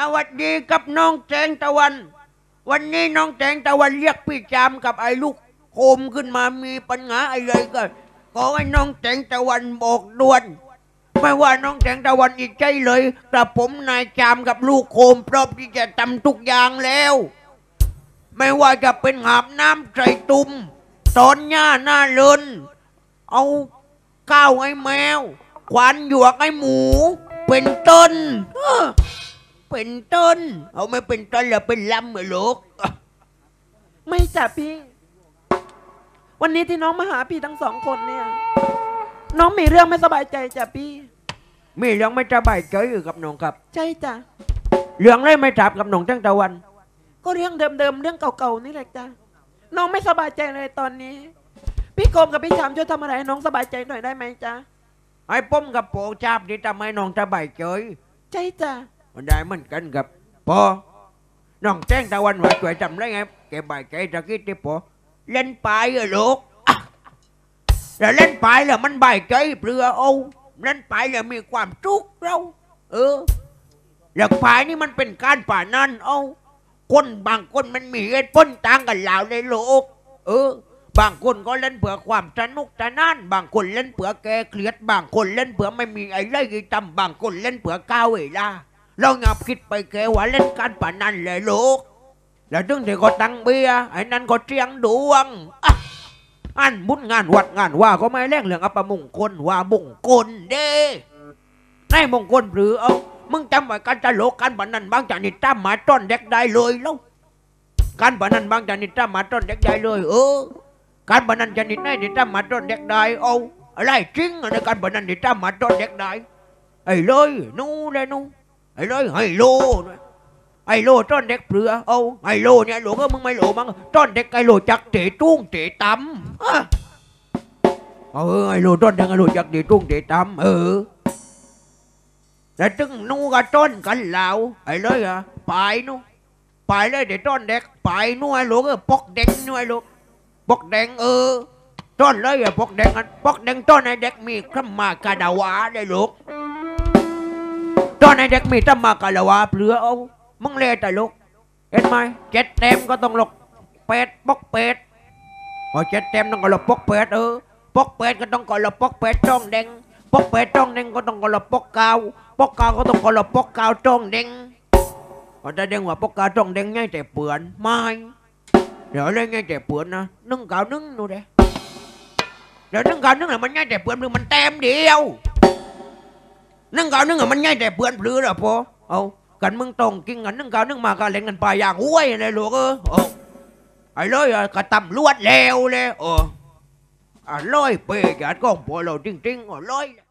วัสดีกับน้องแสงตะวันวันนี้น้องแสงตะวันเรียกพี่จามกับไอ้ลูกโคมขึ้นมามีปัญหาอะไรก็ขอให้น้องแสงตะวันบอกด่วนไม่ว่าน้องแสงตะวันอีกใจเลยกระผมนายจามกับลูกโคมพร้อมที่จะทำทุกอย่างแล้วไม่ว่าจะเป็นหาบน้ำใส่ตุ่มตอนหญ้าหน้าเลินเอาข้าวให้แมวขวานหยวกให้หมูเป็นต้นเป็นต้นเอาไม่เป็นต้นแล้วเป็นลำเหรอลูกไม่จ้ะพี่ วันนี้ที่น้องมาหาพี่ทั้งสองคนเนี่ยน้องมีเรื่องไม่สบายใจจ้ะพี่มีเรื่องไม่สบายใจอยู่กับน้องครับใช่จ้ะเรื่องอะไรไม่ถามกับน้องทั้งตะวันก็เรื่องเดิมๆเรื่องเก่าๆนี่แหละจ้ะน้องไม่สบายใจเลยตอนนี้พี่โกมกับพี่ชามช่วยทำอะไรให้น้องสบายใจหน่อยได้ไหมจ๊ะไอ้ป้อมกับโปชาบที่ทำให้น้องสบายใจใช่จ้ะมันได้เหมือนกันกับพอน้องแจ้งตะวันว่าช่วยทำได้ไงแกบายใจตะกี้ที่พอเล่นไปอะลูกแล้วเล่นไปแล้วมันบายใจเปลือเอาเล่นไปแล้วมีความทุกข์เราแล้วไปนี่มันเป็นการป่านั่นเอาคนบางคนมันมีเหตุผลต่างกันแล้วในโลกบางคนก็เล่นเผื่อความสนุกสนานบางคนเล่นเผื่อแก้เครียดบางคนเล่นเผื่อไม่มีอะไรที่ทำบางคนเล่นเผื่อก้าวเวลาเราอย่าคิดไปแกว่าเล่นการป่านั่นเลยลูกแล้วถึงที่ก็ตั้งเบียไอ้นั่นก็เชียงดวงอันบุญงานวัดงานว่าก็ไม่แรงเรื่องอัปมงคลว่ามงคลเด้ในมงคลหรือเอามึงจำไว้การจะโลกการป่านั่นบางจากนี่ตั้มมาต้นเด็กได้เลยแล้วการป่านั่นบางจากนี่ตั้มมาต้นเด็กได้เลยการป่านั่นจะนี่ได้นี่ตั้มมาต้นเด็กได้เอาอะไรจริงในการป่านั่นนี่ตั้มมาต้นเด็กได้ไอ้เลยนู่เลยนู่ไอ้เลยไอ้โลไอ้โลต้นเด็กเปลือเอาไอ้โลเนี่ยโลก็มึงไม่โลมั้งต้นเด็กไอ้โลจักเตะตุ้งเตะตำไอ้โลต้นเด็กไอ้โลจักเตะตุ้งเตะตำแล้วตึงนู่ก็ต้นกันแล้วไอ้เลยไปนู่ไปเลยเดี๋ยวต้นเด็กไปนู่ไอ้โลก็ปกเด็กนู่ไอ้โลปกแดงต้นเลยปกแดงปกแดงต้นไอ้เด็กมีขมากระดาวาได้ลูกต้นไอ้เด็กมีขมากระดาวาเปลือเอามึงเล่แต่ลูกเห็นไหม7 เต็มก็ต้องหลบเป็ดปกเป็ดพอ7 เต็มต้องก็หลบปกเป็ดปกเป็ดก็ต้องก็หลบปกเป็ดจ้องแดงปกเป็ดจ้องแดงก็ต้องก็หลบปกกาวปกกาวก็ต้องก็หลบปกกาวจ้องแดงพอจะแดงว่าปกกาวจ้องแดงง่ายแต่เปื่อนไม่เดี๋ยวเล่นง่ายแต่เปื่อนนะนึ่งกาวนึ่งนู่นเด้เดี๋ยวนึ่งกาวนึ่งมันง่ายแต่เปื่อนหรือมันเต็มเดียวนึ่งกาวนึ่งมันง่ายแต่เปื่อนหรือหรอพอเอากันมึงตรงกินกันนึ่งกาวนึ่งมากันเล่นกันไปอย่างห้วยเลยลูกไอ้เลยกระตำลวดแล้วเลยร้อยเปย์จัดกองพอเราจริงๆร้อย